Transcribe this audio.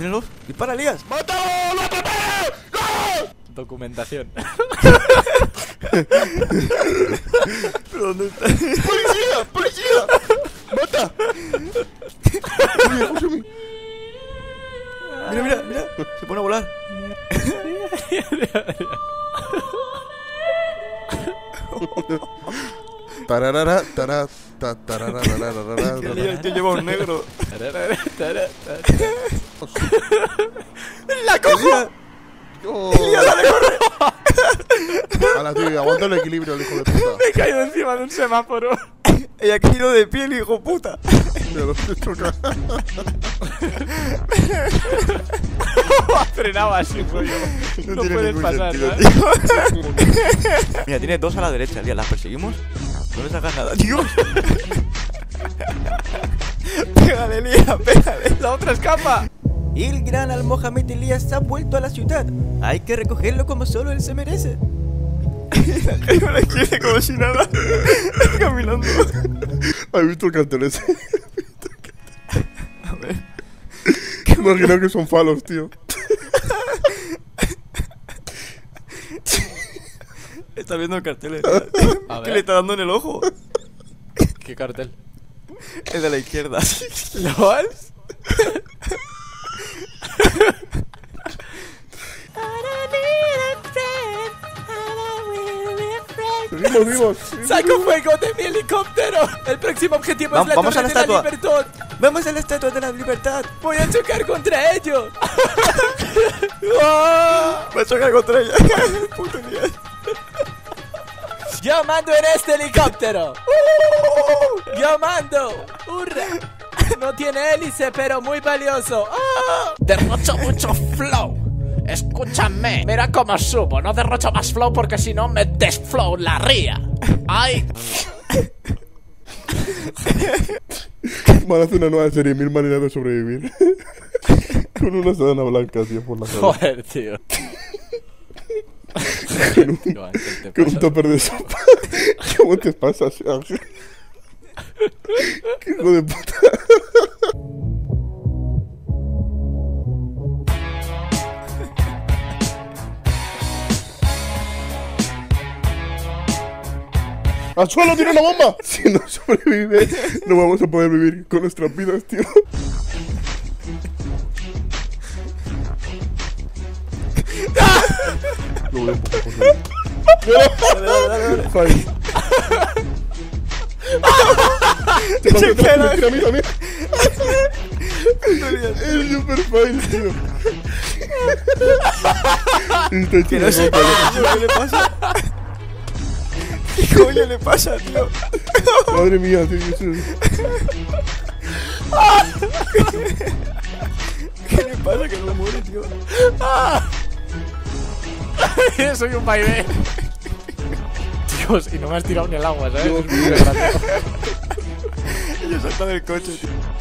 Míralo. Dispara, Elías. ¡Mátalo! ¡Lo atrapé! ¡No! Documentación. ¿Pero dónde está? ¡Policía! ¡Policía! ¡Mata! Oye, escúchame. Mira, mira, mira. Se pone a volar. Tararara, tarara, tararara. Elías, yo llevo un negro. ¡La cojo! Oh. Elías, dale, corre. Hala, tío, aguanta el equilibrio, el hijo de puta. Me he caído encima de un semáforo. Ella ha caído de pie, el hijo puta. Me lo estoy chocando. Ha frenado así, rollo. No tiene puedes ningún pasar, sentido, ¿sabes? tío. Mira, tiene dos a la derecha, Elías. ¿Las perseguimos? No le sacas nada, tío. Pégale, Elías, pégale. La otra escapa. El gran Al-Mohamed Elías ha vuelto a la ciudad. Hay que recogerlo como solo él se merece. La quiere como si nada. Caminando. ¿Has visto el cartel ese? A ver. Imagino que son falos, tío. Está viendo el cartel. A Que le ver, está dando en el ojo. ¿qué cartel? Es de la izquierda. ¿LOL? Seguimos. ¡Saco fuego de mi helicóptero! El próximo objetivo es la Vamos a Torre la de la estatua. Libertad. Vamos a la estatua de la libertad. Voy a chocar contra ellos. Va a chocar contra ella. Puto Elías. Yo mando en este helicóptero. Yo mando. ¡Hurra! No tiene hélice, pero muy valioso. Derrocho mucho flow. Escúchame, mira cómo subo. No derrocho más flow porque si no me desflow la ría. ¡Ay! Van a hacer una nueva serie, 1000 maneras de sobrevivir. Con una sábana blanca, tío, por la cara. Joder, tío. Con un tupper de sopa. ¿Cómo te pasa, Sergio? ¡Qué hijo de puta! ¡Al suelo tiene una bomba! Si no sobrevive, no vamos a poder vivir con nuestras vidas, tío. Lo voy a empujar por ahí. Fine. Me tira a mí también. Es super fine, tío. Está Que no sé chido. qué le pasa. ¿Qué coño le pasa, tío? Madre mía, tío. Eso... ¿Qué le pasa que no muere, tío? Soy un vaivén. Dios, y no me has tirado ni el agua, ¿sabes? Dios Es muy mío. gracioso. Yo salta del coche, tío.